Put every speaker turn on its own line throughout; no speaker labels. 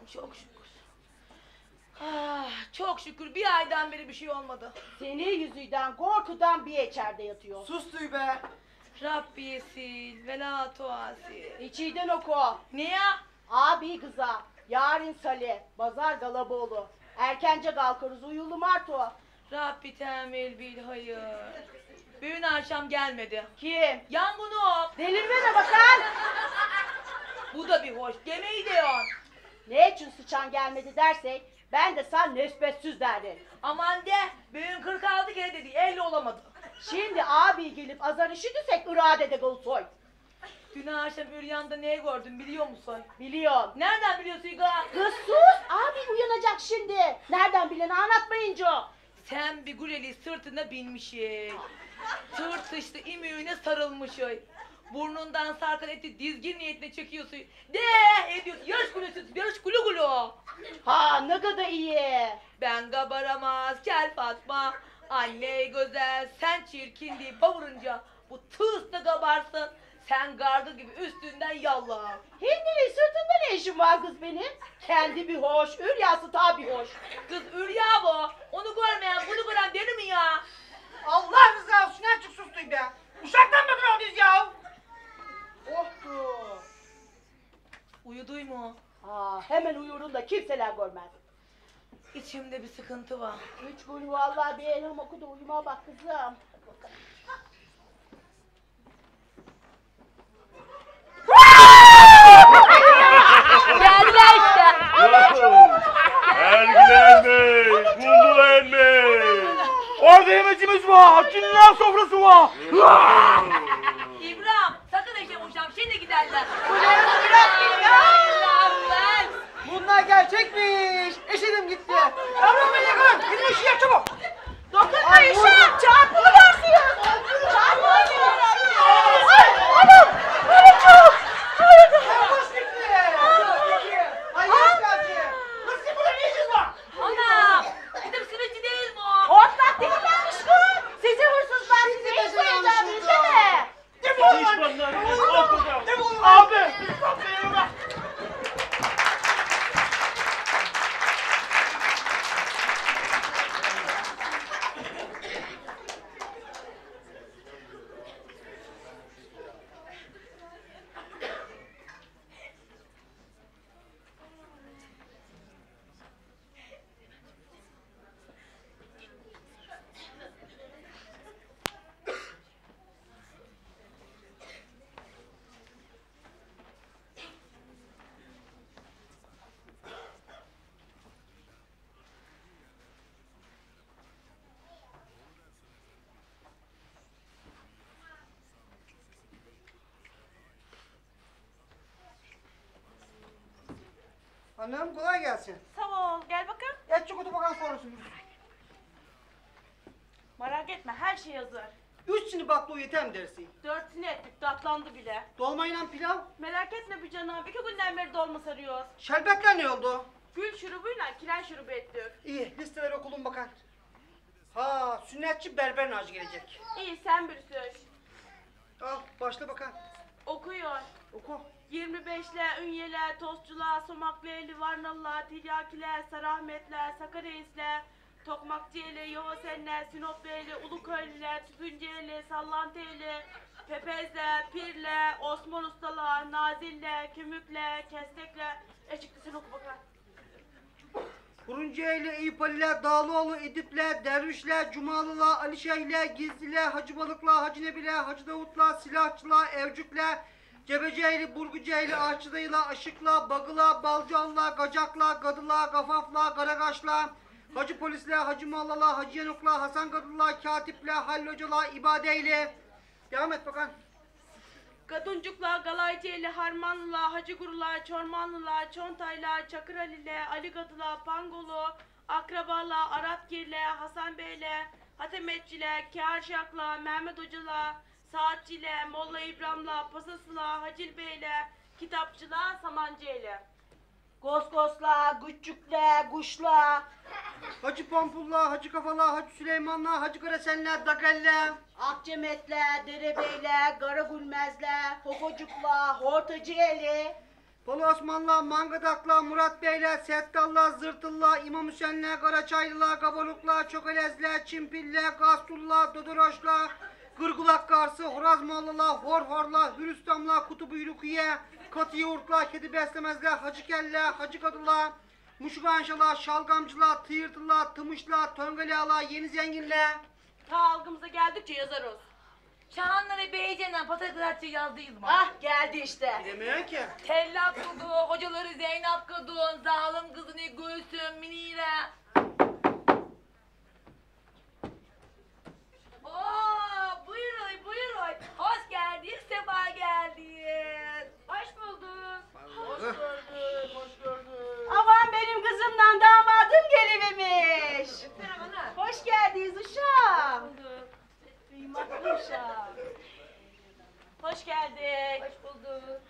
çok şükür. Ah, çok şükür bir aydan beri bir şey olmadı.
Senin yüzünden korkudan bir içeride yatıyor.
Sus duy be.
Rabbi yesil ve la tuasil.
İçiden oku.
Ne ya?
Abi kıza, yarın Salih, Bazar Galaboğlu. Erkence kalkarız, uyulu marto.
Rabbi temel bil hayır. Bugün akşam gelmedi.
Kim?
Yangunu.
Delirmene bakan.
Bu da bir hoş. Demeyi de yon.
Ne için sıçan gelmedi dersek, ben de sen nesbetsiz derdim.
Aman de. Bugün 46 kere dedi. 50 olamadı.
Şimdi abi gelip azar işitirsek iradede gılsoy.
Dün akşam Üryan'da ne gördün biliyor musun?
Biliyorum.
Nereden biliyorsun İga?
Kız sus, abi uyanacak şimdi. Nereden bileni anlatmayınca.
Sen bir güleli sırtına binmişsin. Tırtıştı imüğüne sarılmışsın. Burnundan sarkan eti dizgin niyetine çekiyorsun. De ediyorsun. Yarış gülüsün. Yarış gülü gülü.
Ha ne kadar iyi.
Ben kabaramaz kel Fatma. Anne güzel sen çirkin diye bağırınca bu tığısla kabarsın. Sen gargı gibi üstünden yallah.
Hindi sırtında ne işin var kız benim? Kendi bir hoş, üryası tabi hoş.
Kız Ürya bu. Onu görmeyen bunu gören deli mi ya?
Allah rızası için açık sus duy be. Uşaktan mı duruyoruz ya? Ohtu.
Uyuduy mu?
Ha, hemen uyurun da kimseler görmez.
İçimde bir sıkıntı var.
3 gün vallahi bir elham oku da uyuma bak kızım.
Geldiler işte.
Ergilen Bey, Kulluğen Bey.
Orada yemecimiz var. Cinler sofrası var.
İbrahim sakın eşeğe uçacağım. Şimdi giderler.
Bunlar gerçekmiş. Eşedim gitti. Yavrum beni yakın. Gidin işi yap çabuk.
Dokunma işe, çarpılıversiniz. Çarpılıversiniz. Anam, anam.
Kuş gitti. Hayır geldi. Kız sen burada ne işiniz var?
Ana! Bizim simitçi değil mi o?
Hortlak değillermiş kız. Sizi hırsızlar size hiç koyacağım bilsene.
Defol lan. Defol lan. Abi. Hanım kolay gelsin.
Sağ ol, gel bakın.
Et çikotu bakan sonrasın.
Merak etme, her şey hazır.
3 sini baklı yeter mi dersi?
4'ünü ettik, tatlandı bile.
Dolmayla pilav.
Merak etme bir canım, 2 günden beri dolma sarıyoruz.
Şerbetler ne oldu?
Gül şurubuyla kiren şurubu ettik.
İyi listeler okulun bakan. Ha sünnetçi berber Naci gelecek.
İyi, sen bir söz.
Al başla bakan.
Okuyor.
Oku.
25'le, Ünye'le, Tostçu'la, Somaklı'ya, Livarnalı'la, Tiryaki'le, Sarahmet'le, Sakarya's'le, Tokmakçı'yla, Yovasen'le, Sinop'le, Uluköy'le, Tüpüncü'yle, Sallantı'yla, Pepez'le, Pir'le, Osman Usta'la, Nazil'le, Kümük'le, Kestek'le, Eşiklisin oku bakalım.
Buruncueli, İyipali'le, Dağlıoğlu, İdip'le, Derviş'le, Cumalı'la, Alişeh'le, Gizli'le, Hacı Balık'la, Hacı Nebi'le, Hacı Davut'la, Silahçı'la, Evcük'le, Cebece'yle, Burguce'yle, Arçıda'yla, Aşık'la, Bagı'la, Balcan'la, Gacak'la, Gadı'la, Gafaf'la, Garagaş'la, Hacı Polis'le, Hacı Malla'la, Hacı Yanuk'la, Hasan Gadı'la, Katip'le, Halil Hoca'la, İbade'yle. Devam et bakan.
Kaduncuk'la, Galaycı'yla, Harmanlı'la, Hacı Guru'la, Çormanlı'la, Çontay'la, Çakır Ali'le, Ali Gadı'la, Pangolu, Akraba'la, Aratgir'le, Hasan Bey'le, Hatemetçi'le, Kârşak'la, Mehmet Hoca'la, Saatçi'yle, Molla İbrahim'la, Pasası'la, Hacil Bey'le, Kitapçı'la, Samancı'yla.
Gosgosla, Güççükle, Kuşla,
Hacı Pampul'la, Hacı Kafa'la, Hacı Süleyman'la, Hacı Karasen'le, Dagel'le.
Akçemet'le, Derebeyle, Karagülmez'le, Hokocuk'la, Hortacı'yla,
Bolu Osmanlı, Mangadaklı, Murat Beyler, Settallah, Zırtıllah, İmam Hüseyinler, Karaçaylılar, Gabaluklar, Çokelezler, Çimpiller, Gastullar, Dodoroşlar, Gırgulak Karsı, Horazmoğlular, Horhorlar, Hürüstamlar, Kutubu-i Katı Yoğurtlar, Kedi Beslemezler, Hacıkeller, Hacı Kadılar, Muşuganşalar, Şalgamcılar, Tıyırtılar, Tımışlar, Töngelialar, Yeni Zenginler.
Ta algımıza geldikçe yazarız.
Çağanları Beyce'den Patakıratçı yazdıyız mı?
Ah geldi işte.
Bilemiyorum ki.
Tellak Dudu, hocaları Zeynep Kadın, Zalim kızını Gülsüm, Minire. Oo, buyurun, buyurun. Hoş geldin, sefa geldin.
Hoş bulduk.
Hoş gördük, hoş gördük.
Aman benim kızımdan damadım gelivermiş. Hoş geldiniz uşağım.
Bulduk.
Kıymetli uşağım.
Hoş geldik.
Hoş bulduk.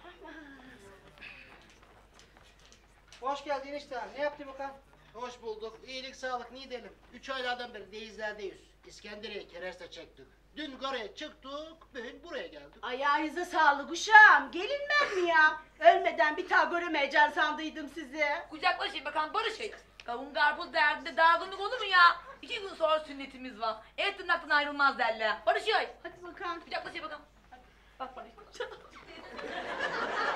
Hoş geldin işte. Ne yaptın bakalım?
Hoş bulduk. İyilik, sağlık, ne edelim? 3 aylardan beri denizlerdeyiz. İskenderiye kereste çektik. Dün karaya çıktık, bugün buraya geldik.
Ayağınıza sağlık uşağım. Gelinmez mi ya? Ölmeden bir daha göremeyeceğim sandıydım sizi.
Kucaklaşın bakalım barışın. Kavun karpuz derdinde dalgınlık olur mu ya? 2 gün sonra sünnetimiz var. Et tırnaktan ayrılmaz derler. Barışın.
Hadi bakalım.
Kucaklaşın bakalım. Bak barış.